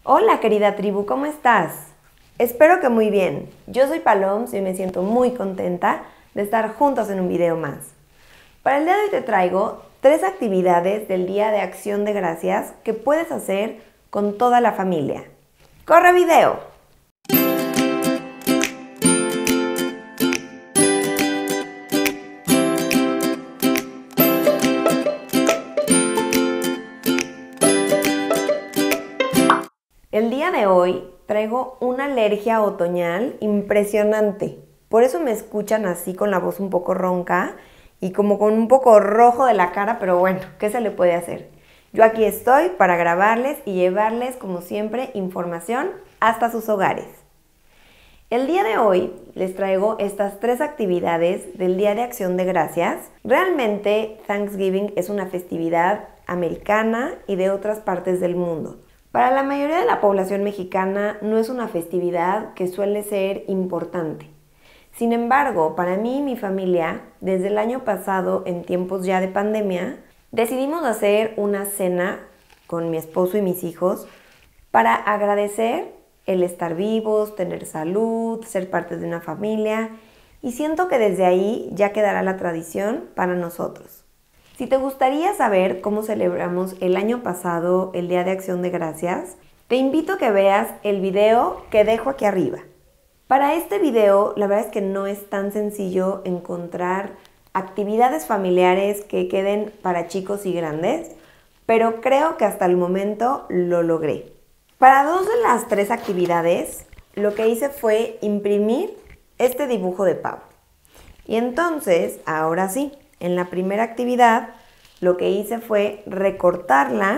Hola querida tribu, ¿cómo estás? Espero que muy bien. Yo soy Paloms y me siento muy contenta de estar juntos en un video más. Para el día de hoy te traigo 3 actividades del Día de Acción de Gracias que puedes hacer con toda la familia. ¡Corre video! El día de hoy traigo una alergia otoñal impresionante. Por eso me escuchan así con la voz un poco ronca y como con un poco rojo de la cara, pero bueno, ¿qué se le puede hacer? Yo aquí estoy para grabarles y llevarles, como siempre, información hasta sus hogares. El día de hoy les traigo estas 3 actividades del Día de Acción de Gracias. Realmente Thanksgiving es una festividad americana y de otras partes del mundo. Para la mayoría de la población mexicana no es una festividad que suele ser importante. Sin embargo, para mí y mi familia, desde el año pasado, en tiempos ya de pandemia, decidimos hacer una cena con mi esposo y mis hijos para agradecer el estar vivos, tener salud, ser parte de una familia, y siento que desde ahí ya quedará la tradición para nosotros. Si te gustaría saber cómo celebramos el año pasado el Día de Acción de Gracias, te invito a que veas el video que dejo aquí arriba. Para este video, la verdad es que no es tan sencillo encontrar actividades familiares que queden para chicos y grandes, pero creo que hasta el momento lo logré. Para 2 de las 3 actividades, lo que hice fue imprimir este dibujo de pavo. Y entonces, ahora sí, en la primera actividad, lo que hice fue recortarla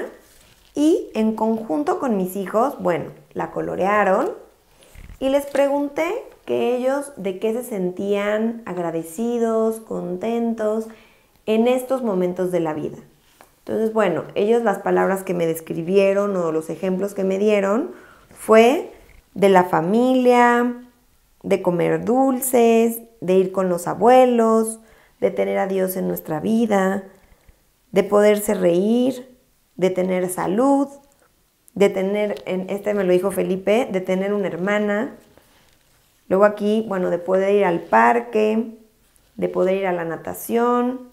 y en conjunto con mis hijos, bueno, la colorearon y les pregunté que ellos de qué se sentían agradecidos, contentos en estos momentos de la vida. Entonces, bueno, ellos las palabras que me describieron o los ejemplos que me dieron fue de la familia, de comer dulces, de ir con los abuelos, de tener a Dios en nuestra vida, de poderse reír, de tener salud, de tener, este me lo dijo Felipe, de tener una hermana. Luego aquí, bueno, de poder ir al parque, de poder ir a la natación,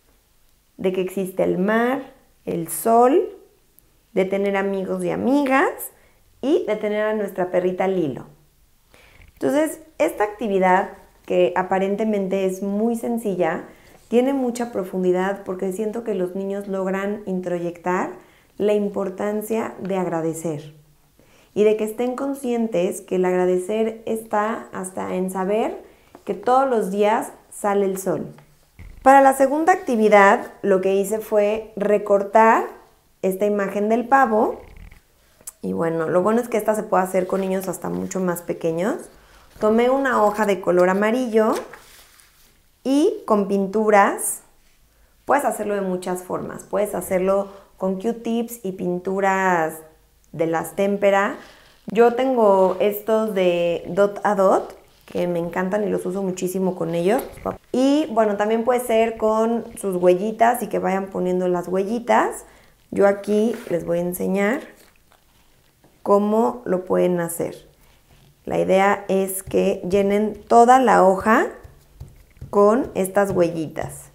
de que existe el mar, el sol, de tener amigos y amigas y de tener a nuestra perrita Lilo. Entonces, esta actividad, que aparentemente es muy sencilla, tiene mucha profundidad porque siento que los niños logran introyectar la importancia de agradecer y de que estén conscientes que el agradecer está hasta en saber que todos los días sale el sol. Para la segunda actividad, lo que hice fue recortar esta imagen del pavo y bueno, lo bueno es que esta se puede hacer con niños hasta mucho más pequeños. Tomé una hoja de color amarillo y con pinturas, puedes hacerlo de muchas formas. Puedes hacerlo con Q-tips y pinturas de las témpera. Yo tengo estos de dot a dot, que me encantan y los uso muchísimo con ellos. Y bueno, también puede ser con sus huellitas y que vayan poniendo las huellitas. Yo aquí les voy a enseñar cómo lo pueden hacer. La idea es que llenen toda la hoja con estas huellitas.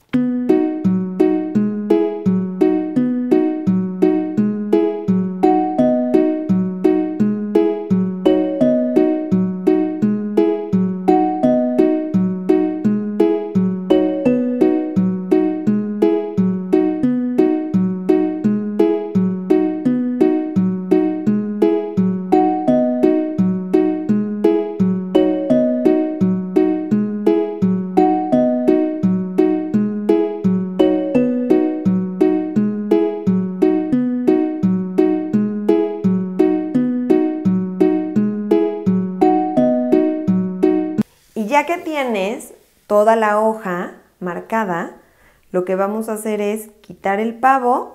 Y ya que tienes toda la hoja marcada, lo que vamos a hacer es quitar el pavo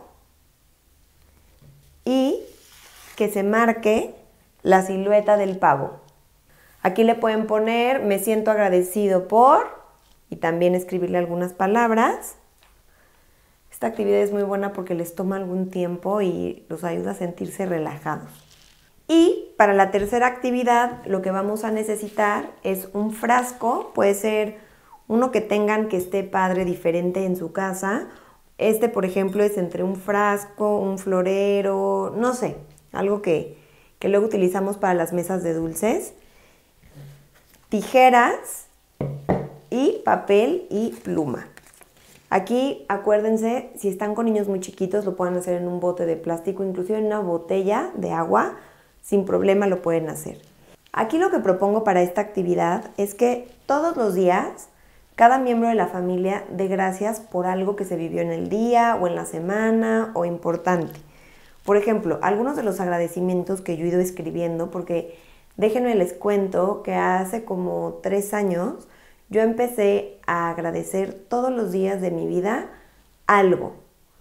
y que se marque la silueta del pavo. Aquí le pueden poner me siento agradecido por y también escribirle algunas palabras. Esta actividad es muy buena porque les toma algún tiempo y los ayuda a sentirse relajados. Y para la tercera actividad lo que vamos a necesitar es un frasco, puede ser uno que tengan que esté padre, diferente en su casa. Este, por ejemplo, es entre un frasco, un florero, no sé, algo que luego utilizamos para las mesas de dulces. Tijeras y papel y pluma. Aquí acuérdense, si están con niños muy chiquitos lo pueden hacer en un bote de plástico, inclusive en una botella de agua, sin problema lo pueden hacer. Aquí lo que propongo para esta actividad es que todos los días cada miembro de la familia dé gracias por algo que se vivió en el día o en la semana o importante. Por ejemplo, algunos de los agradecimientos que yo he ido escribiendo, porque déjenme les cuento que hace como 3 años yo empecé a agradecer todos los días de mi vida algo.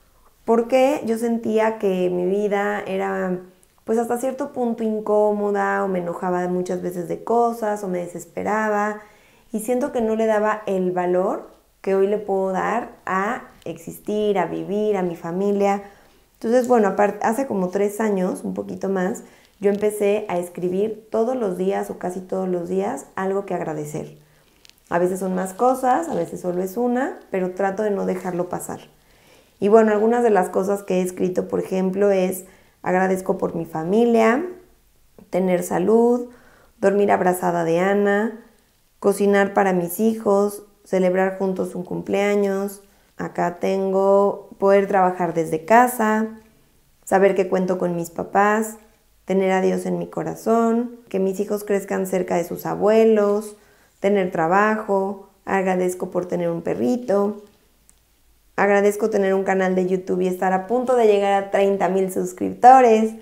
Porque yo sentía que mi vida era pues hasta cierto punto incómoda o me enojaba muchas veces de cosas o me desesperaba y siento que no le daba el valor que hoy le puedo dar a existir, a vivir, a mi familia. Entonces, bueno, hace como 3 años, un poquito más, yo empecé a escribir todos los días o casi todos los días algo que agradecer. A veces son más cosas, a veces solo es una, pero trato de no dejarlo pasar. Y bueno, algunas de las cosas que he escrito, por ejemplo, es agradezco por mi familia, tener salud, dormir abrazada de Ana, cocinar para mis hijos, celebrar juntos un cumpleaños. Acá tengo poder trabajar desde casa, saber que cuento con mis papás, tener a Dios en mi corazón, que mis hijos crezcan cerca de sus abuelos, tener trabajo, agradezco por tener un perrito, agradezco tener un canal de YouTube y estar a punto de llegar a 30,000 suscriptores.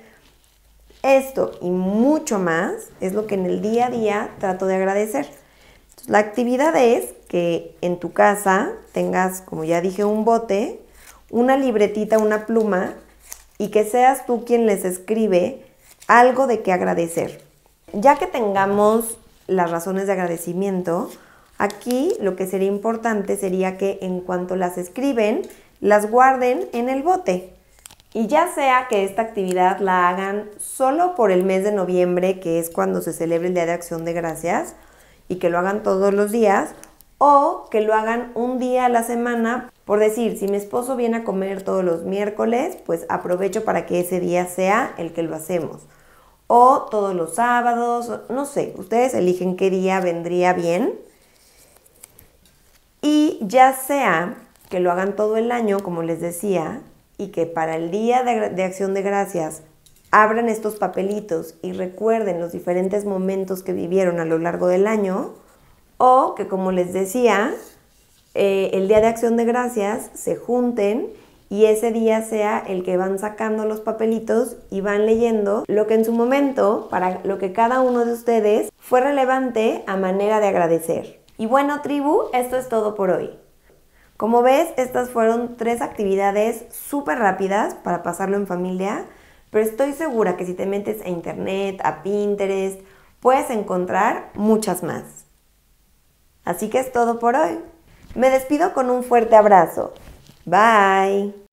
Esto y mucho más es lo que en el día a día trato de agradecer. Entonces, la actividad es que en tu casa tengas, como ya dije, un bote, una libretita, una pluma y que seas tú quien les escribe algo de qué agradecer. Ya que tengamos las razones de agradecimiento, aquí lo que sería importante sería que en cuanto las escriben, las guarden en el bote. Y ya sea que esta actividad la hagan solo por el mes de noviembre, que es cuando se celebra el Día de Acción de Gracias, y que lo hagan todos los días, o que lo hagan un día a la semana. Por decir, si mi esposo viene a comer todos los miércoles, pues aprovecho para que ese día sea el que lo hacemos. O todos los sábados, no sé, ustedes eligen qué día vendría bien. Y ya sea que lo hagan todo el año, como les decía, y que para el Día de Acción de Gracias abran estos papelitos y recuerden los diferentes momentos que vivieron a lo largo del año, o que, como les decía, el Día de Acción de Gracias se junten y ese día sea el que van sacando los papelitos y van leyendo lo que en su momento, para lo que cada uno de ustedes fue relevante a manera de agradecer. Y bueno, tribu, esto es todo por hoy. Como ves, estas fueron 3 actividades súper rápidas para pasarlo en familia, pero estoy segura que si te metes a internet, a Pinterest, puedes encontrar muchas más. Así que es todo por hoy. Me despido con un fuerte abrazo. Bye.